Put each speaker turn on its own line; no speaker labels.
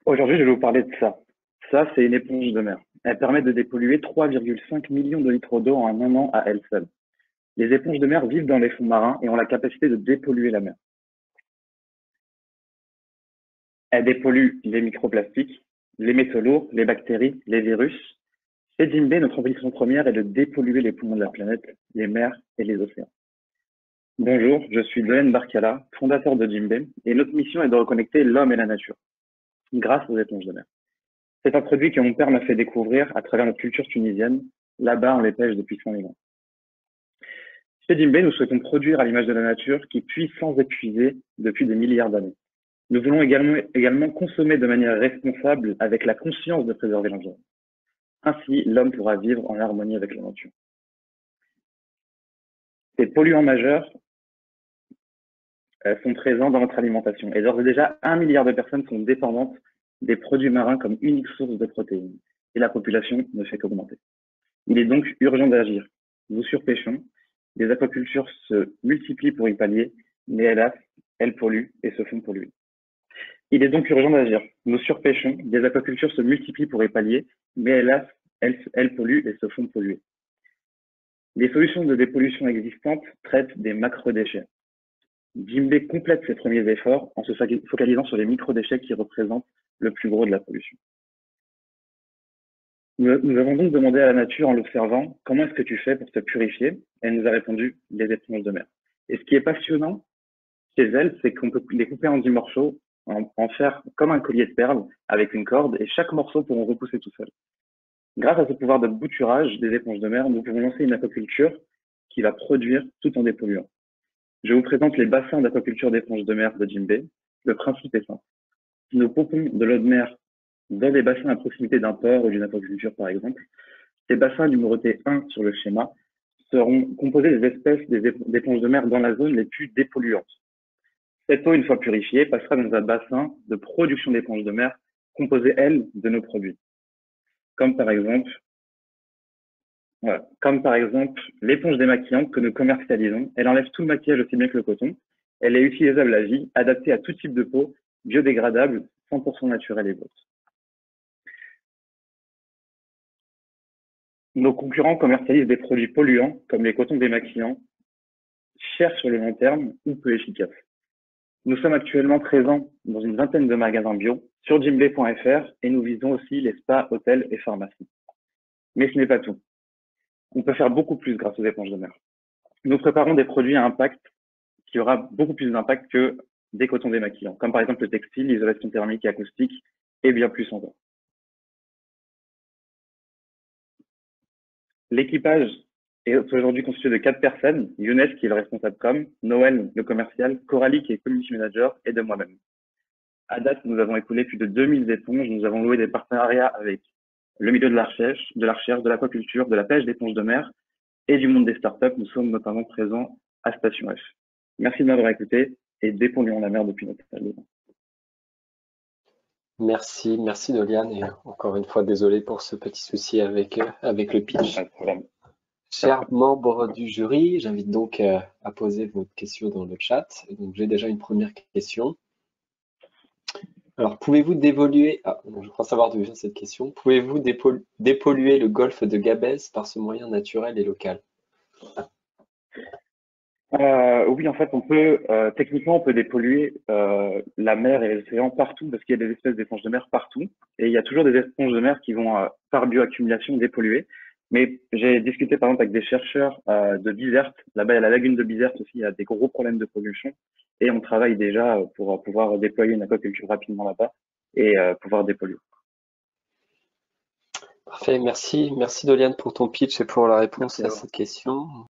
Aujourd'hui, je vais vous parler de ça. Ça, c'est une éponge de mer. Elle permet de dépolluer 3,5 millions de litres d'eau en un an à elle seule. Les éponges de mer vivent dans les fonds marins et ont la capacité de dépolluer la mer. Elles dépolluent les microplastiques, les métaux lourds, les bactéries, les virus. Chez Jimbe, notre ambition première est de dépolluer les poumons de la planète, les mers et les océans. Bonjour, je suis Doyen Barkala, fondateur de Jimbe, et notre mission est de reconnecter l'homme et la nature grâce aux éponges de mer. C'est un produit que mon père m'a fait découvrir à travers notre culture tunisienne. Là-bas, on les pêche depuis 100 000 ans. Chez Jimbe, nous souhaitons produire à l'image de la nature qui puise sans épuiser depuis des milliards d'années. Nous voulons également consommer de manière responsable avec la conscience de préserver l'environnement. Ainsi, l'homme pourra vivre en harmonie avec la nature. Ces polluants majeurs sont présents dans notre alimentation et d'ores et déjà 1 milliard de personnes sont dépendantes des produits marins comme unique source de protéines et la population ne fait qu'augmenter. Il est donc urgent d'agir. Nous surpêchons, les aquacultures se multiplient pour y pallier, mais hélas, elles polluent et se font polluer. Il est donc urgent d'agir. Nous surpêchons, les aquacultures se multiplient pour y pallier, mais hélas, elles polluent et se font polluer. Les solutions de dépollution existantes traitent des macrodéchets. Jimbe complète ses premiers efforts en se focalisant sur les microdéchets qui représentent le plus gros de la pollution. Nous avons donc demandé à la nature en l'observant comment est-ce que tu fais pour te purifier. Elle nous a répondu les éponges de mer. Et ce qui est passionnant chez elles, c'est qu'on peut les couper en 10 morceaux, en faire comme un collier de perles avec une corde et chaque morceau pourront repousser tout seul. Grâce à ce pouvoir de bouturage des éponges de mer, nous pouvons lancer une aquaculture qui va produire tout en dépolluant. Je vous présente les bassins d'aquaculture d'éponges de mer de Jimbe. Le principe est simple. Si nous pompons de l'eau de mer dans des bassins à proximité d'un port ou d'une aquaculture par exemple, ces bassins numérotés 1 sur le schéma seront composés des espèces d'éponges de mer dans la zone les plus dépolluantes. Cette eau, une fois purifiée, passera dans un bassin de production d'éponges de mer composé, elle, de nos produits. Comme par exemple, voilà, comme par exemple l'éponge démaquillante que nous commercialisons. Elle enlève tout le maquillage aussi bien que le coton. Elle est utilisable à vie, adaptée à tout type de peau, biodégradable, 100% naturelle et brute. Nos concurrents commercialisent des produits polluants comme les cotons démaquillants, chers sur le long terme ou peu efficaces. Nous sommes actuellement présents dans une vingtaine de magasins bio sur jimbe.fr et nous visons aussi les spas, hôtels et pharmacies. Mais ce n'est pas tout. On peut faire beaucoup plus grâce aux éponges de mer. Nous préparons des produits à impact qui aura beaucoup plus d'impact que des cotons démaquillants, comme par exemple le textile, l'isolation thermique et acoustique, et bien plus encore. L'équipage est aujourd'hui constitué de 4 personnes, Younes qui est le responsable com, Noël le commercial, Coralie qui est community manager et de moi-même. À date, nous avons écoulé plus de 2000 éponges, nous avons loué des partenariats avec le milieu de la recherche, de l'aquaculture, de la pêche d'éponges de mer et du monde des startups. Nous sommes notamment présents à Station F. Merci de m'avoir écouté et dépolluons la mer depuis notre salle de bain.
Merci Dolian, et encore une fois désolé pour ce petit souci avec le pitch.
Pas de problème.
Chers membres du jury, j'invite donc à poser vos questions dans le chat. Et donc j'ai déjà une première question. Alors pouvez-vous dévoluer, je crois savoir d'où vient cette question, pouvez-vous dépolluer le golfe de Gabès par ce moyen naturel et local?
Oui, en fait, techniquement, on peut dépolluer la mer et l'océan partout parce qu'il y a des espèces d'éponges de mer partout. Et il y a toujours des éponges de mer qui vont, par bioaccumulation, dépolluer. Mais j'ai discuté, par exemple, avec des chercheurs de Bizerte. Là-bas, il y a la lagune de Bizerte aussi, il y a des gros problèmes de pollution. Et on travaille déjà pour pouvoir déployer une aquaculture rapidement là-bas et pouvoir dépolluer.
Parfait, merci Dolian pour ton pitch et pour la réponse
Merci à
à
vous.
cette question.